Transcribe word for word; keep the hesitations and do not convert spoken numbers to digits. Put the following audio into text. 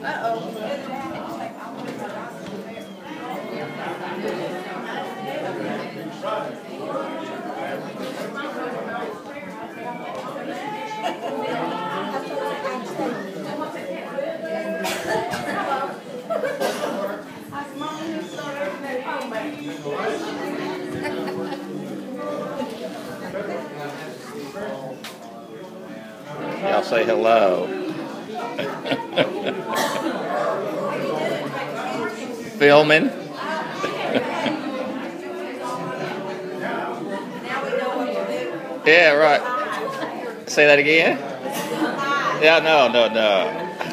Y'all say hello. Filming. Yeah, right. Say that again? Yeah, no, no, no.